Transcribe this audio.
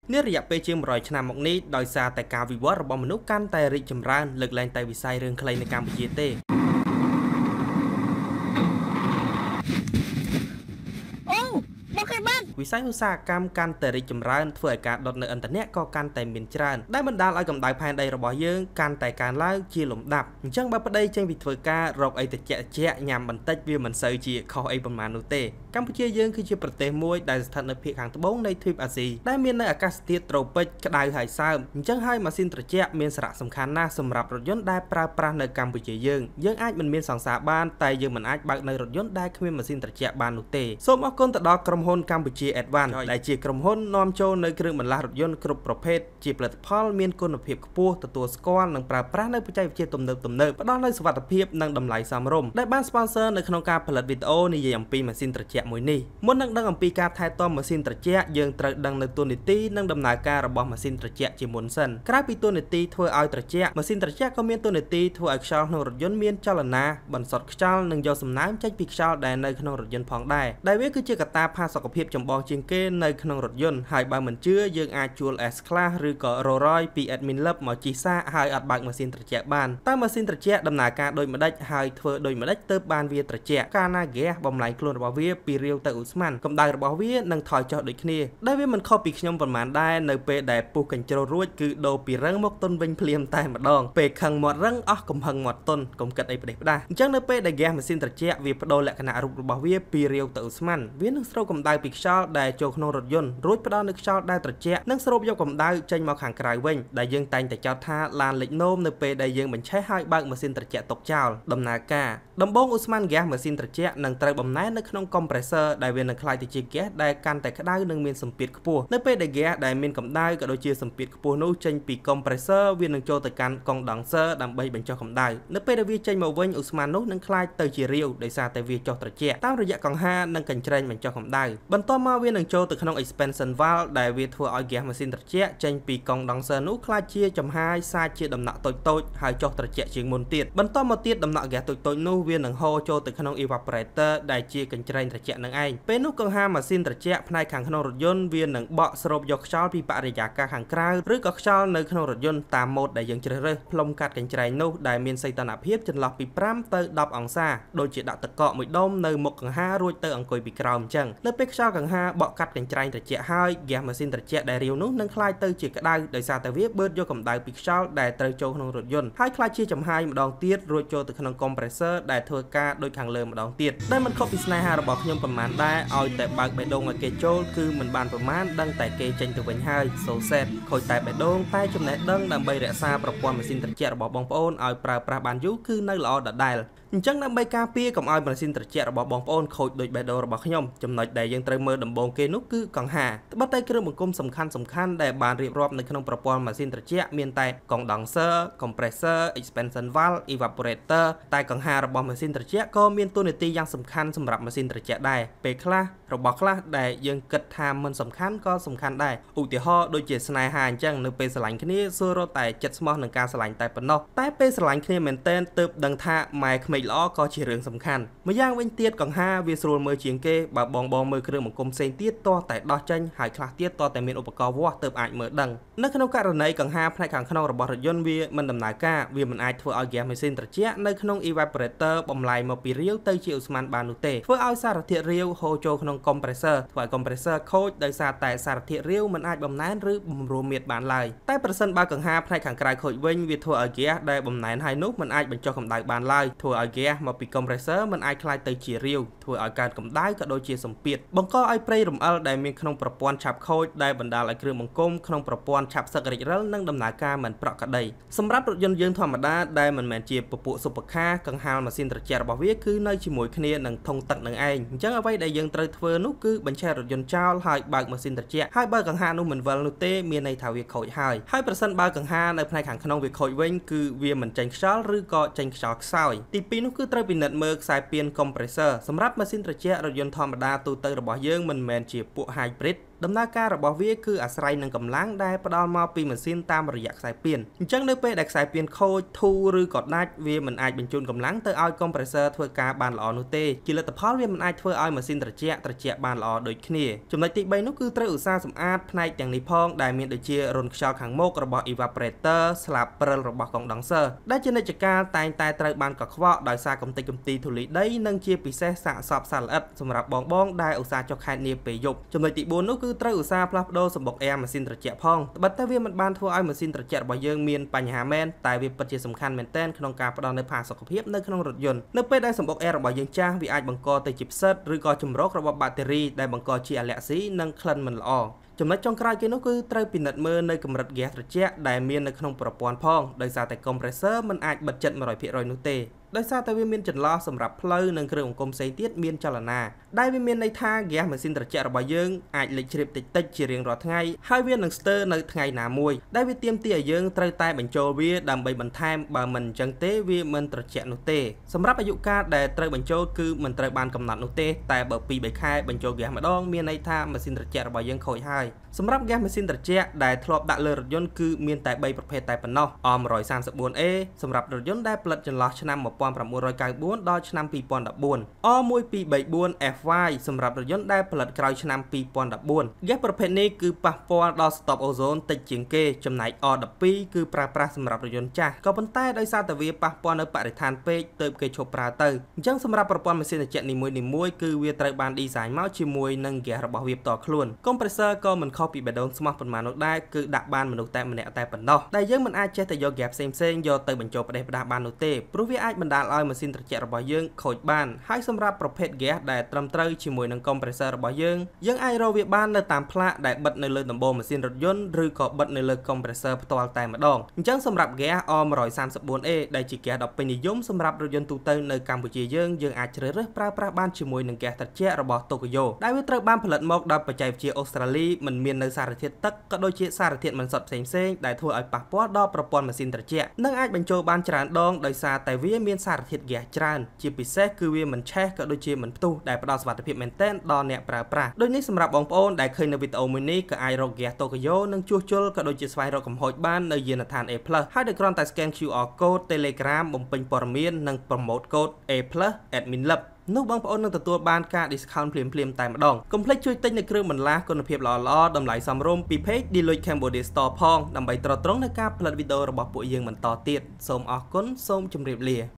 នេះរយៈពេលជាង100ឆ្នាំមកនេះដោយសារតែការវិវត្តរបស់មនុស្សកាន់តែរីកចម្រើនលើកលែងតែវិស័យរឿងខ្លីនៅកម្ពុជាទេវិស័យឧស្សាហកម្មកាន់តែរីកចម្រើនធ្វើឲ្យការដុតនៅឥន្ធនៈក៏កាន់តែមានច្រើនដែលបណ្ដាលឲ្យកម្ដៅផែនដីរបស់យើងកាន់តែកើនឡើងជាលំដាប់អញ្ចឹងបើប្តីចេញពីធ្វើការរកអីតិចញ៉ាំបន្តិចវាមិនសូវជាខុសអីប៉ុន្មាននោះទេកម្ពុជាយើងគឺជាប្រទេសមួយដែលស្ថិតនៅភាគខាងត្បូងនៃទ្វីបអាស៊ីដែលមាននៅអាកាសធាតុត្រូពិចក្តៅហើយសើមអញ្ចឹងហើយម៉ាស៊ីនត្រជាក់មានសារៈសំខាន់ណាស់សម្រាប់រថយន្តដែលប្រើប្រាស់នៅកម្ពុជាយើងអាចមិនមានសង្សារបានតែយើងមិនអាចបើកនៅរថយន្តដែលគ្មានម៉ាស៊ីនត្រជាក់បាននោះទេសូមអរគុណទៅដល់ក្រុមហ៊ុនកម្ពុជា Advance ដែលជាក្រុមហ៊ុននាំចូលនៅគ្រឿងបន្លាស់រថយន្តគ្រប់ប្រភេទជាផលិតផលមានគុណភាពខ្ពស់ទទួលស្គាល់និងប្រើប្រាស់នៅបច្ចេកវិទ្យាទំនើបផ្ដល់នូវសុវត្ថិភាពនិងតម្លៃសមរម្យដែលបាន sponsor នៅក្នុងការផលិតវីដេអូនិយាយអំពីម៉ាស៊ីនត្រជាក់មួយនេះមុននឹងដឹងអំពីការថែទាំម៉ាស៊ីនត្រជាក់យើងត្រូវដឹងនៅតួនាទីនិងដំណើរការរបស់ម៉ាស៊ីនត្រជាក់ជាមុនសិនក្រៅពីតួនាទីធ្វើឲ្យត្រជាក់ម៉ាស៊ីនត្រជាក់ក៏មានតួនាទីធ្វើឲ្យខ្យល់ក្នុងរថយន្តមានចលនាបន្សុទ្ធខ្យល់និងយកសំណើមចេញពីខ្យល់ដែលនៅក្នុងរថយន្តផងដែរដែលវាគឺជាកត្តាផាសុកភាពចម្បងជាងគេនៅក្នុងរថយន្តហើយបើមិនជឿយើងអាចជួល S-Class ឬក៏ Rolls-Royce ពី Admin Lab មកជិះសាកហើយអត់បើកម៉ាស៊ីនត្រជាក់បានតើម៉ាស៊ីនត្រជាក់ដំណើរការដូចម្ដេចហើយធ្វើដូចម្ដេចទើបបានវាត្រជាក់កាលណាហ្គាសបំលែងខ្លួនរបស់វាពីរាវទៅឧស្ម័នកម្ដៅរបស់វានឹងថយចុះដូចគ្នាដែលវាមិនខុសពីខ្ញុំប៉ុន្មានដែរនៅពេលដែលពុះកញ្ជ្រោលរួចគឺដូរពីរឹងមកទន់វិញភ្លាមតែម្ដងពេលខឹងមាត់រឹងអស់កំហឹងមាត់ទន់កុំគិតអីផ្ដេសផ្ដាសអញ្ចឹងនៅពេលដែលហ្គាសម៉ាស៊ីនត្រជាក់វាបដូរលក្ខណៈរូបរបស់វាពីរាវទៅឧស្ម័នវានឹងស្រូបកម្ដៅពីខ្យល់ដែលចូលក្នុងរថយន្តរួចផ្ដល់នូវខ្យល់ដែលត្រជាក់និងស្រូបយកកម្ដៅចេញមកខាងក្រៅវិញដែលយើងតែងតែចោទថាឡានលិចនោមនៅពេលដែលយើងបញ្ឆេះហើយបើកម៉ាស៊ីនត្រជាក់ទុកចោលដំណើរការដំបូងឧស្ម័នហ្គាសម៉ាស៊ីនត្រជាក់នឹងត្រូវបំណែននៅក្នុង compressor ដែលវានឹងក្លាយទៅជាហ្គាសដែលកាន់តែក្តៅនិងមានសម្ពាធខ្ពស់នៅពេលដែលហ្គាសដែលមានកម្ដៅក៏ដូចជាសម្ពាធខ្ពស់នោះចេញពី compressor វានឹងចូលទៅកាន់ condenser ដើម្បីបញ្ចុះកម្ដៅនៅពេលដែលវាចេញមកវិញឧស្ម័ននោះនឹងក្លាយទៅជារាវដោយសារតែវាចុះត្រជាក់តាមរយៈកង្ហានិងកញ្ច្រែងបញ្ចុះកម្ដៅបន្ទាប់មកវានឹងចូលទៅក្នុង expansion valve ដែលវាធ្វើឲ្យហ្គាសម៉ាស៊ីនត្រជាក់ចេញពី condenser នោះក្លាយជាចំហាយសាច់ជាដំណក់តូចៗហើយចុះត្រជាក់ជាងមុនទៀតបន្តមកទៀតដំណក់ហ្គាសតូចៗនោះវានឹងហូរចូលទៅក្នុង evaporator ដែលជាកញ្ច្រែងត្រជាក់នឹងឯងពេលនោះកង្ហាម៉ាស៊ីនត្រជាក់ផ្នែកខាងក្នុងរថយន្តវានឹងបកស្រូបយកខ្យល់ពីបរិយាកាសខាងក្រៅឬក៏ខ្យល់នៅក្នុងរថយន្តតាមម៉ូដដែលយើងជ្រើសរើសផ្លុំកាត់កញ្ច្រែងនោះដែលមានសីតុណ្ហភាពចន្លោះពី5ទៅ10អង្សាដូចជាដាក់ទឹកកកមួយដុំនៅមុខកង្ហារួចទៅអង្គុយពីក្រោមអញ្ចឹងនៅពេលខ្យល់កង្ហាបកកាត់កញ្ច្រែងត្រជាក់ហើយហ្គាសម៉ាស៊ីនត្រជាក់ដែលរាវនោះនឹងក្លាយទៅជាក្តៅដោយសារតែវាបឺតយកកម្ដៅពីខ្យល់ដែលត្រូវចូលក្នុងរថយន្តហើយក្លាយជាចំហាយម្ដងទៀតរួចចូលទៅក្នុង compressor ដែលធ្វើការដូចខាងលើម្ដងទៀតដែលមិនខុសពីស្នេហារបស់ខ្ញុំប៉ុន្មានដែរឲ្យតែបើកបេះដូងឲ្យគេចូលគឺមិនបានប្រមាណដឹងតែគេចេញទៅវិញហើយ so sad ខូចតែបេះដូងតែចំណេះដឹងដើម្បីរក្សាប្រព័ន្ធម៉ាស៊ីនត្រជាក់របស់បងប្អូនឲ្យប្រើប្រាស់បានយូរគឺនៅល្អដដែលអញ្ចឹងដើម្បីការពារកុំឲ្យម៉ាស៊ីនត្រជាក់របស់បងប្អូនខូចដូចបេះដូងរបស់ខ្ញុំចំណុចដែលយើងត្រូវមើលដំបូងគេនោះគឺកង្ហាត្បិតតែគ្រឿងបង្គុំសំខាន់ដែលបានរៀបរាប់នៅក្នុងប្រព័ន្ធម៉ាស៊ីនត្រជាក់មានតែ condenser compressor expansion valve evaporator តែកង្ហារបស់ម៉ាស៊ីនត្រជាក់ក៏មានតួនាទីយ៉ាងសំខាន់សម្រាប់ម៉ាស៊ីនត្រជាក់ដែរពេលខ្លះរបស់ខ្លះដែលយើងគិតថាមិនសំខាន់ក៏សំខាន់ដែរឧទាហរណ៍ដូចជាស្នេហាអញ្ចឹងនៅពេលស្រឡាញ់គ្នាសួររត់តែចិត្តស្មោះនឹងការស្រឡាញ់តែប៉ុណ្ណោះតែពេលស្រឡាញ់គ្នាមែនទែនទើបដឹងថាម៉ែក្មេងល្អក៏ជារឿងសំខាន់ម្យ៉ាងវិញទៀតកង្ហាវាស្រួលមើលជាងគេបើបងមើលគ្រឿងបង្គុំផ្សេងទៀតទាស់តែដោះចេញហើយខ្លះទៀតទាស់តែមានឧបករណ៍វាស់ទើបអាចមើលដឹងនៅក្នុងករណីកង្ហាផ្នែកខាងក្នុងរបស់រថយន្តវាមិនដំណើរការវាមិនអាចធ្វើឲ្យហ្គាសម៉ាស៊ីនត្រជាក់នៅក្នុង evaporator បំលែងមកពីរាវទៅជាឧស្ម័នបាននោះទេធ្វើឲ្យសារធាតុរាវហូរចូលក្នុង compressor ធ្វើឲ្យ compressor ខូចដោយសារតែសារធាតុរាវមិនអាចបំណែនឬបំរួមមាត្របានឡើយតែប្រសិនបើកង្ហាផ្នែកខាងក្រៅខូចវិញវាធ្វើឲ្យហ្គាសដែលបំណែនហើយនោះមិនអាចបញ្ចុះកម្ដៅបានឡើយធ្វើឲ្យហ្គាសមកពី compressor មិនអាចក្លាយទៅជារាវធ្វើឲ្យកើតកម្ដៅក៏ដូចជាសម្ពាធបង្កឲ្យប្រេងរំអិលដែលមានក្នុងប្រព័ន្ធឆាប់ខូចដែលបណ្ដាលឲ្យគ្រឿងបង្គុំក្នុងប្រព័ន្ធឆាប់សឹករិចរិលនិងដំណើរការមិនប្រក្រតីសម្រាប់រថយន្តយើងធម្មតាដែលមិនមែនជាពពួកស៊ុបបខាកង្ហារម៉ាស៊ីនត្រជាក់របស់វាគឺនៅជាមួយគ្នានឹងធុងទឹកនឹងឯងអញ្ចឹងអ្វីដែលយើងត្រូវធ្វើនោះគឺបញ្ឆេះរថយន្តចោលហើយបើកម៉ាស៊ីនត្រជាក់ហើយបើកង្ហារនោះមិនវិលនោះទេមានន័យថាវាខូចហើយប្រសិនបើកង្ហារនៅផ្នែកខាងក្នុងវាខូចវិញគឺវាមិនចេញខ្យល់ឬក៏ចេញខ្យល់ខ្សោយទី2នោះគឺត្រូវពិនិត្យមើលខ្សែពាន compressor សម្រាប់ម៉ាស៊ីនត្រជាក់រថយន្តធម្មតាទូទៅរបស់យើងមិនមែនជាពួក hybrid ដំណើរការរបស់វាគឺអាស្រ័យនឹងកម្លាំងដែលផ្ដល់មកពីម៉ាស៊ីនតាមរយៈខ្សែពានអញ្ចឹងនៅពេលដែលខ្សែពានខូចធូរឬក៏ដាច់វាមិនអាចបញ្ជូនកម្លាំងទៅឲ្យកុំប្រេស័រធ្វើការបានល្អនោះទេជាលទ្ធផលវាមិនអាចធ្វើឲ្យម៉ាស៊ីនត្រជាក់បានល្អដូចគ្នាចំណុចទី3នោះគឺត្រូវឧស្សាហ៍សម្អាតផ្នែកទាំងនេះផងដែលមានដូចជារន្ធខ្យល់ខាងមុខរបស់ evaporator ស្លាបព្រិលរបស់ condenser ដែលជានិច្ចកាលតែងតែត្រូវបានកខ្វក់ដោយសារកំទេចកំទីធូលីដីនិងជាពិសេសសាកសពសារល្អិតសម្រាប់បងដែលឧស្សាហ៍ចុះខេត្តនាពេលយប់ចំណុចទី4នោះគឺត្រូវឧស្សាហ៍ផ្លាស់ប្ដូរសម្បុកអែម៉ាស៊ីនត្រជាក់ផងត្បិតតែវាមិនបានធ្វើឲ្យម៉ាស៊ីនត្រជាក់របស់យើងមានបញ្ហាមែនតែវាពិតជាសំខាន់មែនទែនក្នុងការផ្ដល់នូវផាសុកភាពនៅក្នុងរថយន្តនៅពេលដែលសម្បុកអែរបស់យើងចាស់វាអាចបង្កទៅជាផ្សិតឬក៏ចម្រោករបស់បាក់តេរីដែលបង្កជាអាឡែហ្ស៊ីនិងក្លិនមិនល្អចំណុចចុងក្រោយគេនោះគឺត្រូវពិនិត្យមើលនៅកម្រិតហ្គាសត្រជាក់ដែលមាននៅក្នុងប្រព័ន្ធផងដោយសារតែ compressor មិនអាចបិទជិត 100% នោះទេដោយសារតែវាមានចន្លោះសម្រាប់ផ្លូវនិងគ្រឿងអង្គមផ្សេងទៀតមានចលនាដែលវាមានន័យថាហ្គាសម៉ាស៊ីនត្រជាក់របស់យើងអាចលេចជ្រាបតិចជារៀងរាល់ថ្ងៃហើយវានឹងស្ទើរនៅថ្ងៃណាមួយដែលវាទាមទារឲ្យយើងត្រូវតែបញ្ចូលវាដើម្បីបន្ថែមបើមិនអញ្ចឹងទេវាមិនត្រជាក់នោះទេសម្រាប់អាយុកាលដែលត្រូវបញ្ចូលគឺមិនត្រូវបានកំណត់នោះទេតែបើ 2-3 ខែបញ្ចូលហ្គាសម្ដងមានន័យថាម៉ាស៊ីនត្រជាក់របស់យើងខូចហើយសម្រាប់ហ្គាសម៉ាស៊ីនត្រជាក់ដែលធ្លាប់ដាក់លើរថយន្តគឺមានតែ3ប្រភេទតែប៉ុណ្ណោះ O134A សម្រាប់រថយន្តដែលផលិតចន្លោះឆ្នាំ1994ដល់ឆ្នាំ2014 O1234FY សម្រាប់រថយន្តដែលផលិតក្រោយឆ្នាំ2014ហ្គាសប្រភេទនេះគឺប៉ះពាល់ដល់ស្តុបអូសូនតិចជាងគេចំណែក O12 គឺប្រើប្រាស់សម្រាប់រថយន្តចាស់ក៏ប៉ុន្តែដោយសារតែវាប៉ះពាល់នៅបរិស្ថានពេកទើបគេឈប់ប្រើទៅអញ្ចឹងសម្រាប់ប្រព័ន្ធម៉ាស៊ីនត្រជាក់នីមួយៗគឺវាត្រូវបានឌីហ្សាញមកជាមួយនឹងហ្គាសរបស់វាផ្ទាល់ខ្លួនកុំប្រេស័រក៏មិនខុសពីបេះដូងស្មោះប៉ុន្មាននោះដែរគឺដាក់បានមនុស្សតែម្នាក់តែប៉ុណ្ណោះដែលយើងមិនអាចចេះតែយកហ្គាសផ្សេងៗយកទៅបញ្ចូលផ្ដេសផ្ដាសបាននោះទេព្រោះវាអាចបណ្ដាលឲ្យម៉ាស៊ីនត្រជាក់របស់យើងខូចបានហើយសម្រាប់ប្រភេទហ្គាសដែលត្រឹមត្រូវជាមួយនឹងកុំប្រេស័ររបស់យើងអាចរកវាបាននៅតាមផ្លាកដែលបិទនៅលើដំបូលម៉ាស៊ីនរថយន្តឬក៏បិទនៅលើកុំប្រេស័រផ្ទាល់តែម្ដងអញ្ចឹងសម្រាប់ហ្គាស O134A ដែលជាហ្គាសដ៏ពេញនិយមសម្រាប់រថយន្តទូទៅនៅកម្ពុជាយើងអាចជ្រើសរើសប្រើប្រាស់បានជាមួយនឹងហ្គាសត្រជាក់របស់ Tokayo ដែលវាត្រូវបានផលិតមកដោយបច្ចេកវិទ្យាអូស្ត្រាលីមិនមាននៅសារធាតុទឹកក៏ដូចជាសារធាតុមិនសុទ្ធផ្សេងៗដែលធ្វើឲ្យប៉ះពាល់ដល់ប្រព័ន្ធម៉ាស៊ីនត្រជាក់និងអាចបញ្ចូលបានច្រើនដងដោយសារតែវាមានសារធាតុហ្គាសច្រើនជាពិសេសគឺវាមិនឆេះក៏ដូចជាមិនផ្ទុះដែលផ្ដល់សុវត្ថិភាពមែនទែនដល់អ្នកប្រើប្រាស់ដូចនេះសម្រាប់បងប្អូនដែលឃើញនៅវីដេអូមួយនេះក៏អាចរកហ្គាស Tokayo និងជួសជុលក៏ដូចជាស្វែងរកកំហុសបាននៅយានដ្ឋាន A+ ហើយដោយគ្រាន់តែ scan QR code Telegram បំពេញព័ត៌មាននិង promote code A+ Admin Lab នោះបងប្អូននឹងទទួលបានការ discount ភ្លាមៗតែម្ដងកុំភ្លេចជួយទិញនៅគ្រឿងបន្លាស់គុណភាពល្អៗតម្លៃសមរម្យពី page Deloitte Cambodia Store ផងដើម្បីទ្រទ្រង់នឹងការផលិតវីដេអូរបស់ពួកយើងបន្តទៀតសូមអរគុណសូមជម្រាបលា